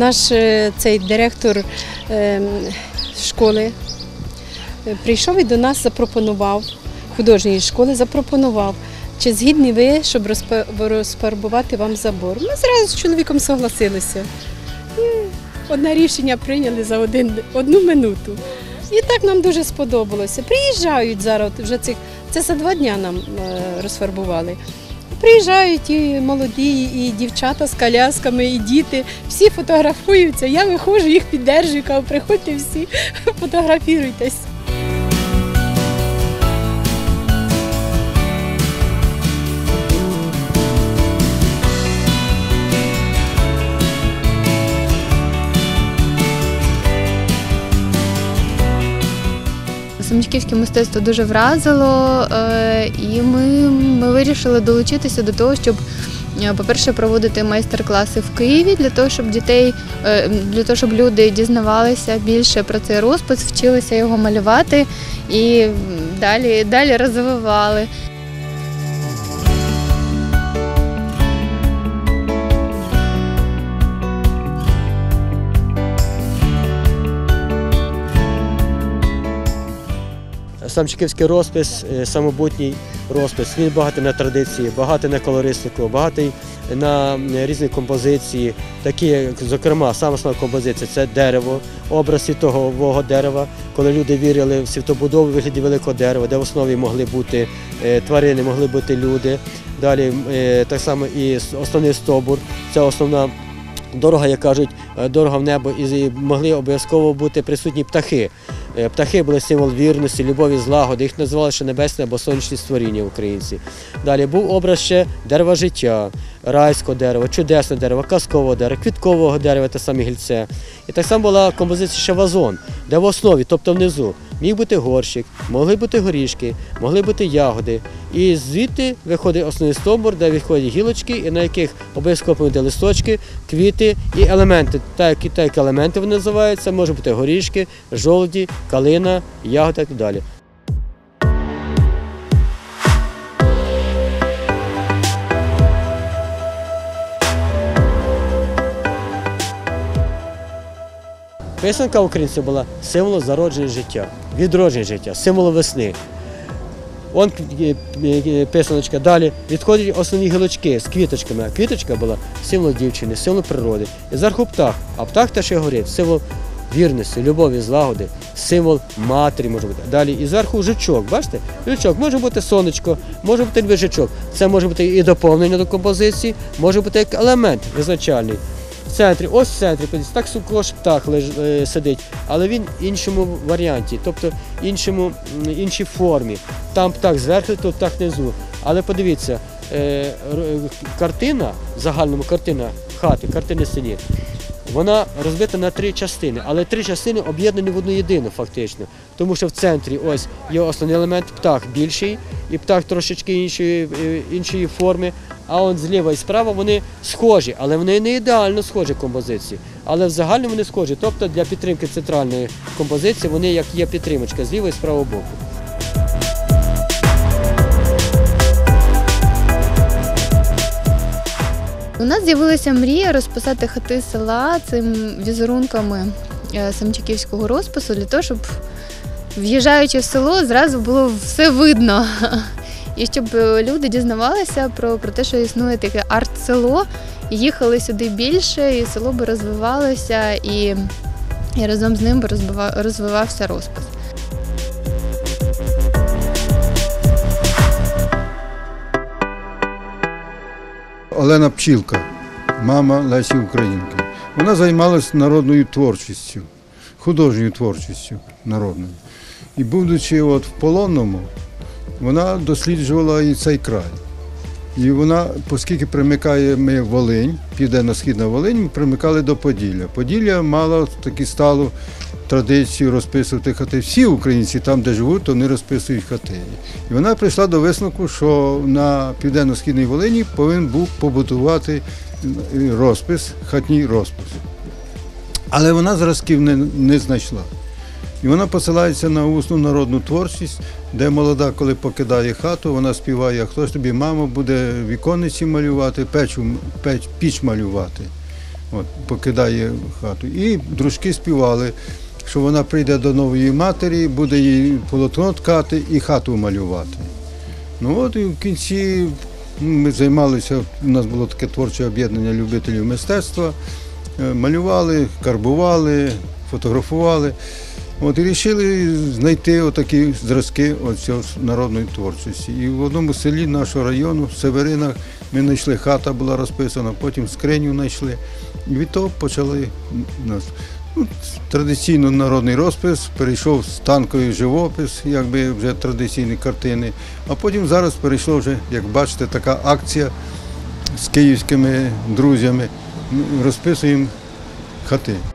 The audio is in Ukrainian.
Наш цей директор школи прийшов і до нас запропонував, художньої школи запропонував, чи згідні ви, щоб розфарбувати вам забор. Ми зразу з чоловіком согласилися. І одне рішення прийняли за одну минуту. І так нам дуже сподобалося. Приїжджають зараз, вже це за 2 дні нам розфарбували. Приїжджають і молоді, і дівчата з колясками, і діти. Всі фотографуються. Я виходжу, їх піддержую, кажу, приходьте всі, фотографіруйтесь. Самчиківське мистецтво дуже вразило, і ми вирішили долучитися до того, щоб, по-перше, проводити майстер-класи в Києві, для того, щоб люди дізнавалися більше про цей розпис, вчилися його малювати і далі розвивали. Самчиківський розпис, самобутній розпис, він багатий на традиції, багатий на колористику, багатий на різні композиції, такі, як, зокрема, сама основна композиція – це дерево, образ світового дерева, коли люди вірили в світобудову у вигляді великого дерева, де в основі могли бути тварини, могли бути люди. Далі так само і основний стовбур, це основна дорога, як кажуть, дорога в небо, і могли обов'язково бути присутні птахи. Птахи були символ вірності, любові, злагоди, їх називали ще небесне або сонячні створіння українці. Далі був образ ще дерева життя, райського дерева, чудесного дерева, казкового дерева, квіткового дерева, те саме гільце. І так само була композиція ще вазон, де в основі, тобто внизу, міг бути горщик, могли бути горішки, могли бути ягоди. І звідти виходить основний стовбур, де виходять гілочки, і на яких обов'язково повинні бути листочки, квіти і елементи. Так як елементи вони називаються, можуть бути горішки, жолуді, калина, ягоди і так далі. Писанка українців була символом зародження життя, відродження життя, символом весни. Он писаночка, далі відходять основні гілочки з квіточками. А квіточка була символом дівчини, символом природи. І зверху птах, а птах теж ще горить, символ вірності, любові, злагоди, символ матері може бути. Далі і зверху жучок, бачите? Жучок, може бути сонечко, може бути львижачок. Це може бути і доповнення до композиції, може бути як елемент визначальний. В центрі, ось в центрі, так також птах сидить, але він в іншому варіанті, тобто іншій формі. Там птах зверху, тут птах внизу. Але подивіться, картина, в загальному картина хати, картини стіні, вона розбита на 3 частини, але 3 частини об'єднані в одну єдину фактично. Тому що в центрі ось є основний елемент, птах більший, і птах трошечки іншої форми, а он зліва і справа вони схожі, але вони не ідеально схожі композиції. Але в загальному вони схожі, тобто для підтримки центральної композиції вони як є підтримочка з лівого і з правого боку. У нас з'явилася мрія розписати хати села цими візерунками самчиківського розпису, для того, щоб, в'їжджаючи в село, зразу було все видно. І щоб люди дізнавалися про те, що існує таке арт-село, їхали сюди більше, і село би розвивалося, і разом з ним би розвивався розпис. Олена Пчілка, мама Лесі Українки. Вона займалася народною творчістю, художньою творчістю народною. І будучи в Полонному, вона досліджувала і цей край. І вона, оскільки примикає ми Волинь, південно-східна Волинь, ми примикали до Поділля. Поділля мало таку сталу традицію розписувати хати. Всі українці там, де живуть, то вони розписують хати. І вона прийшла до висновку, що на південно-східній Волині повинен був побудувати розпис, хатній розпис. Але вона зразків не знайшла. І вона посилається на усну народну творчість, де молода, коли покидає хату, вона співає: «А хто ж тобі, мамо, буде віконниці малювати, піч малювати». от, покидає хату. І дружки співали, що вона прийде до нової матері, буде їй полотно ткати і хату малювати. Ну от і в кінці ми займалися, у нас було таке творче об'єднання любителів мистецтва, малювали, карбували, фотографували. От і вирішили знайти отакі зразки цього народної творчості. І в одному селі нашого району, в Северинах, ми знайшли, хата була розписана, потім скриню знайшли. І від того почали нас. Ну, традиційно народний розпис, перейшов з танковий живопис, якби вже традиційні картини. А потім зараз перейшло вже, як бачите, така акція з київськими друзями. Розписуємо хати.